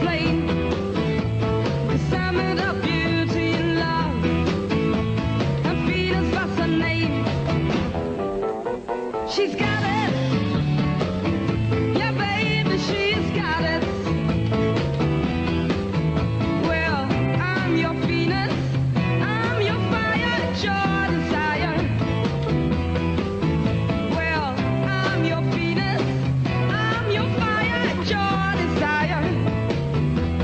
explain the summit of beauty and love, and Venus was her name. She's got it, yeah, baby, she's got it. Well, I'm your Venus, I'm your fire, it's your desire. Well, I'm your Venus, I'm your fire, it's your desire.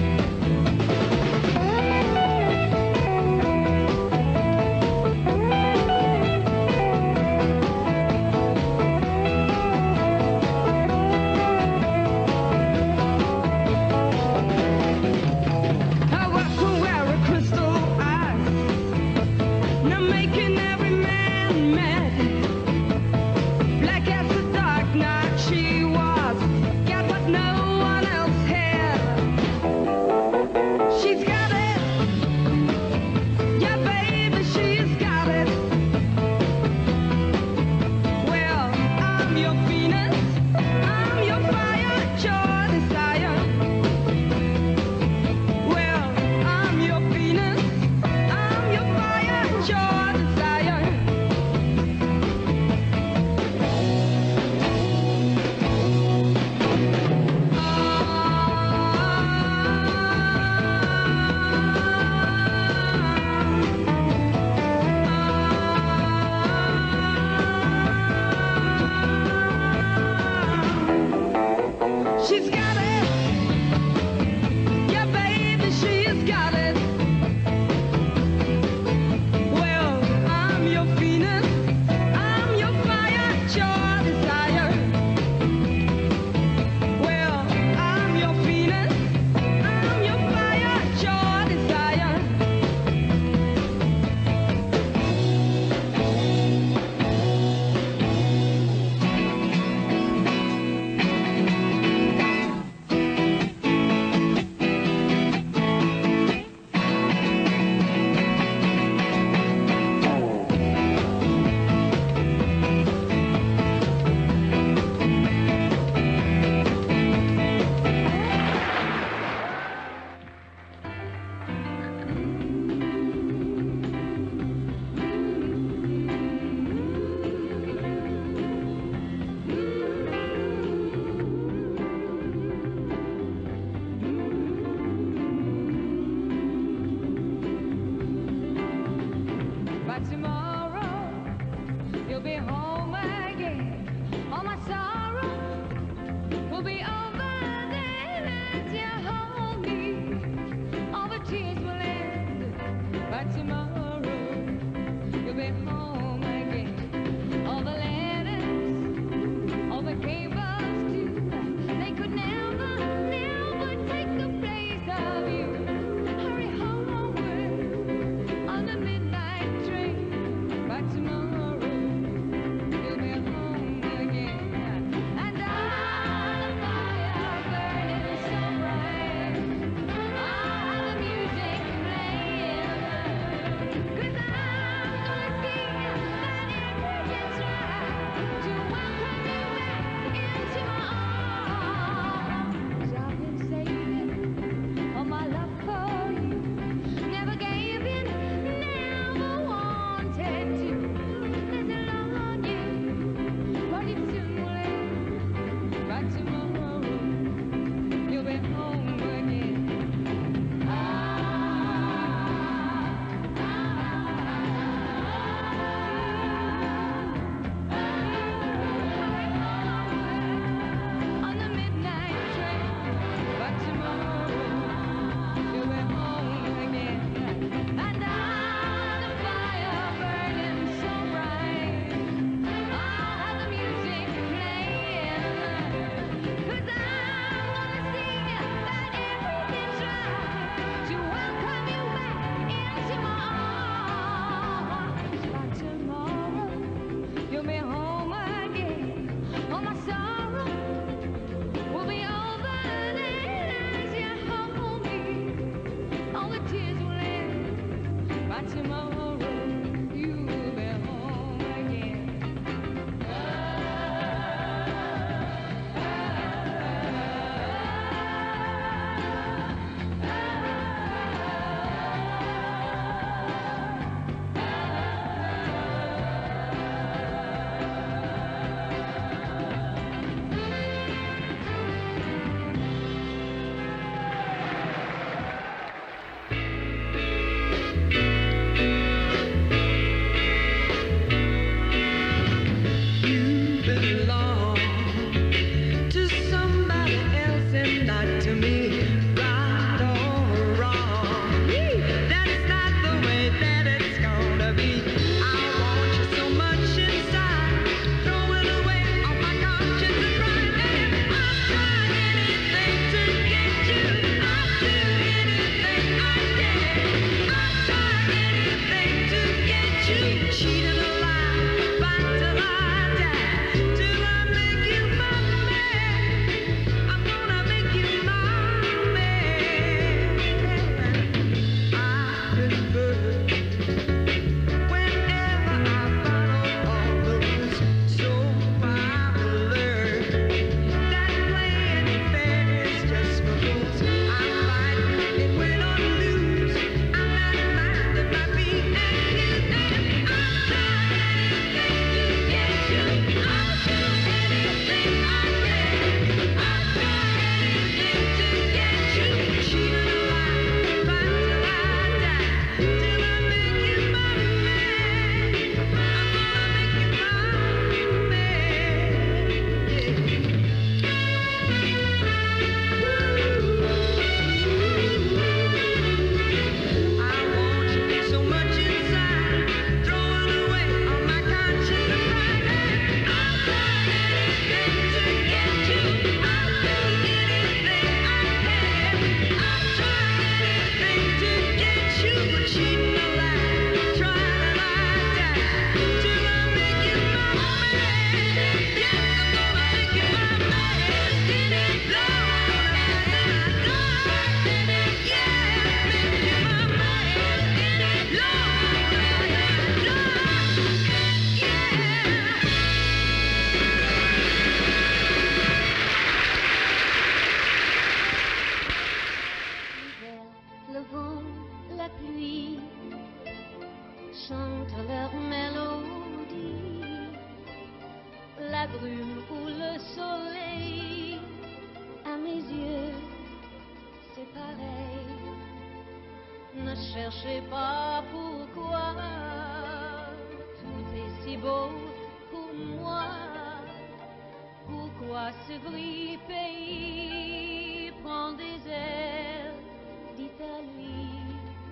chantent leur mélodie, la brume ou le soleil, à mes yeux, c'est pareil. Ne cherchez pas pourquoi, tout est si beau pour moi. Pourquoi ce gris pays prend des airs d'Italie?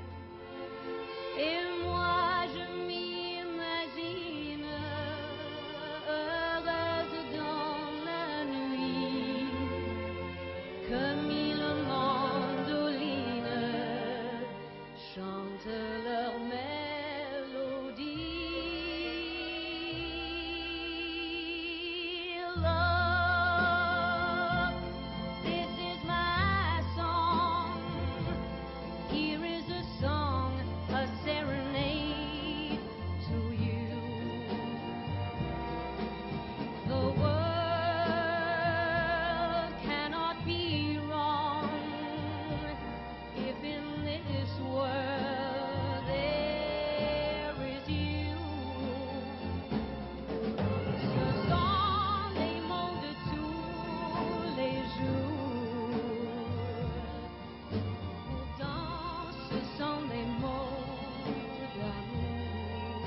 Et moi je m'imagine heureuse dans la nuit, que mille mandolines chantent leur mélodie. Love, this is my song. Here is a song, a serenade to you. The world cannot be wrong if in this world there is you. Ce sont les mots de tous les jours. Pourtant, ce sont des mots d'amour.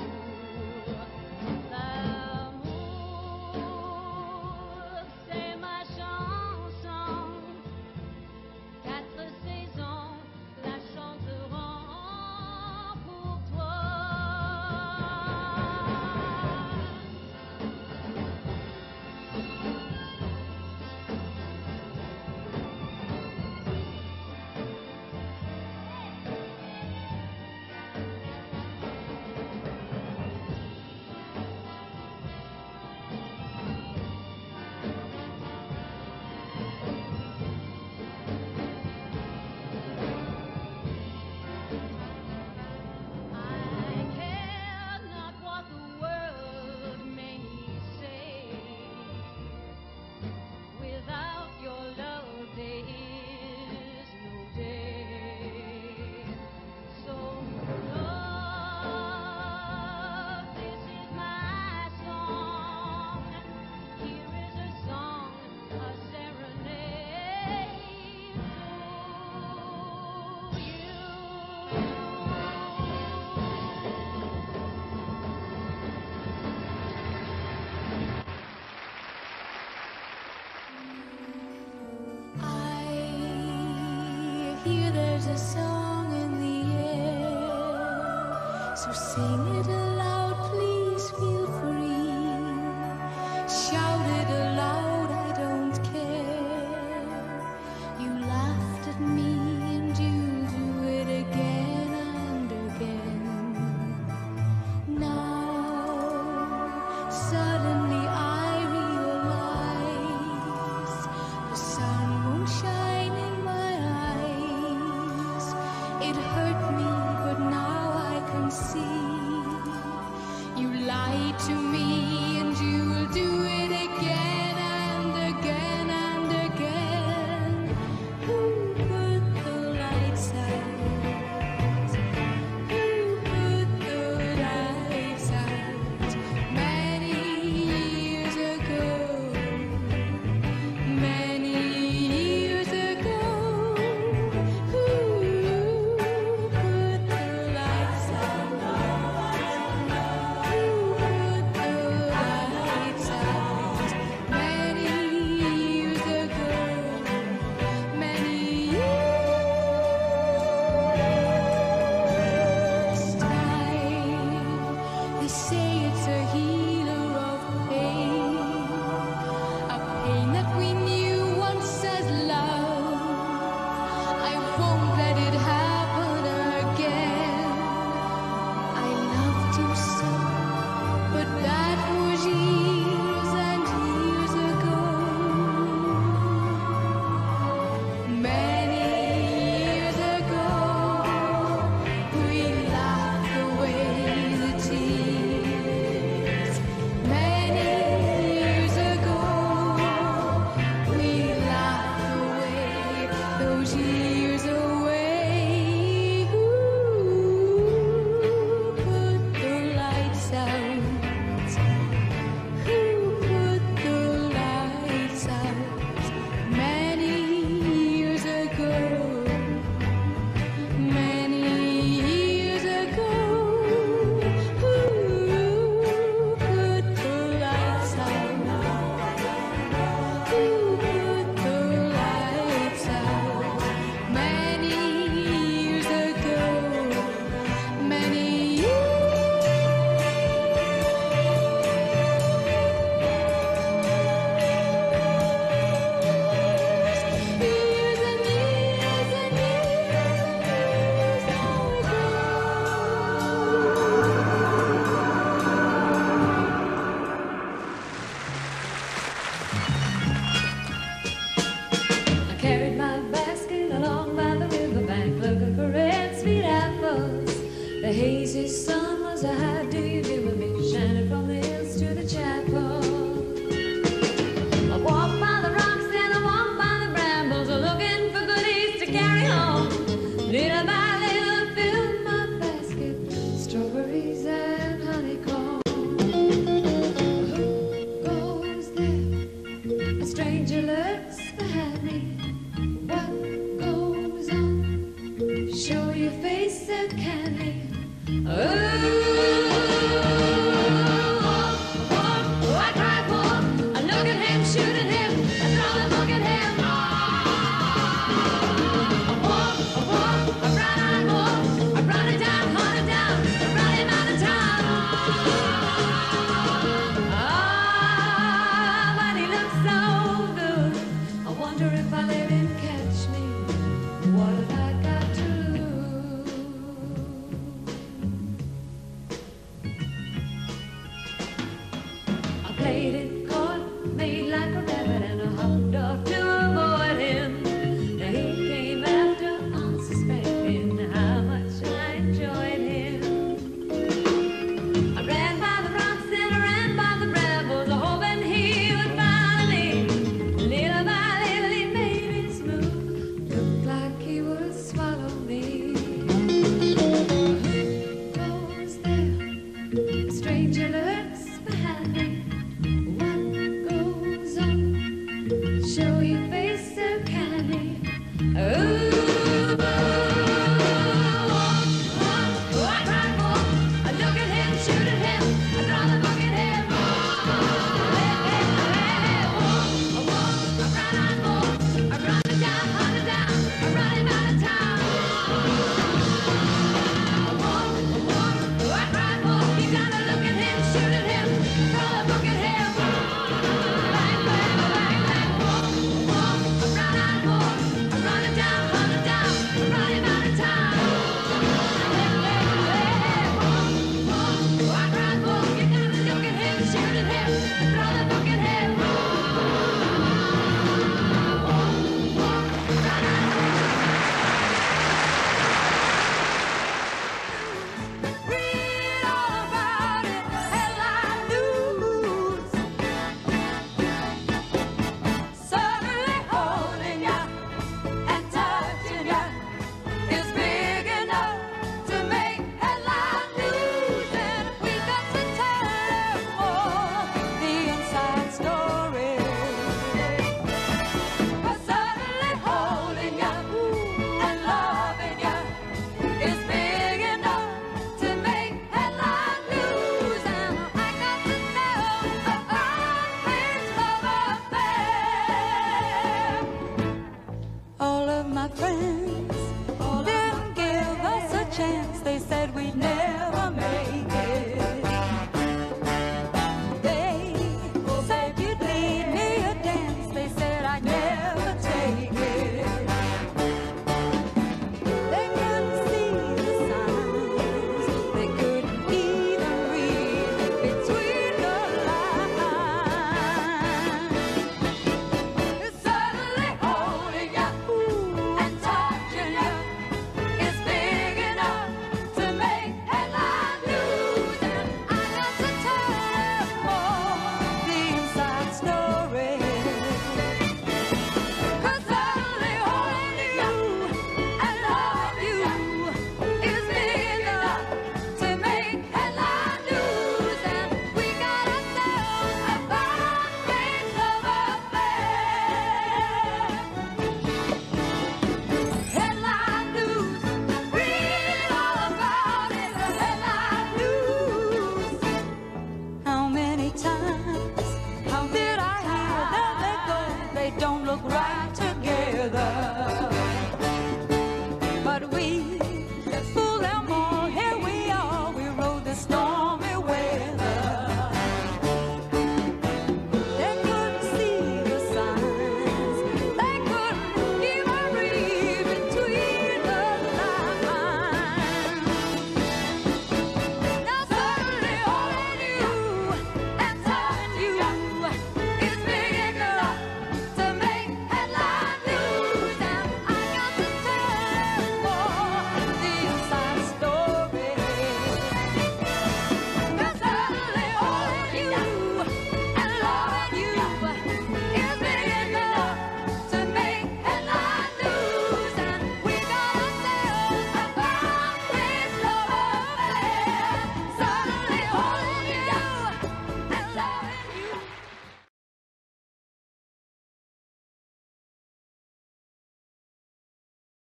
L'amour, c'est ma chanson. 4 saisons la chanteront pour toi. I care not what the world may say. Without your love, there is no day. So, love, this is my song. Here is a song, a serenade to you. I hear there's a song in the air, so sing it aloud, please feel free. Shout it aloud, I don't care. You laughed at me and you do it again and again. Now, suddenly I realize the sun won't shine in my eyes. It hurt me, but now I can see. You lied to me and you'll do it again and again and again. Who put the lights out? Who put the lights out? Many years ago. Many years ago. Who put the lights out? Who put the lights out? Many years ago. Many years time. They say it's a healer of pain, a pain that we knew once as love. I won't let it happen again. I loved you so, but that was years and years ago. Many years ago, we laughed away the tears. Many years ago, we laughed away those years away. The hazy sun was a high day view with me, shining from the hills to the chapel. I walked by the rocks and I walked by the brambles, looking for goodies to carry home. Little by little filled my basket, strawberries and honeycomb. Who goes there? A stranger lurks behind me. What goes on? Show your face so kindly.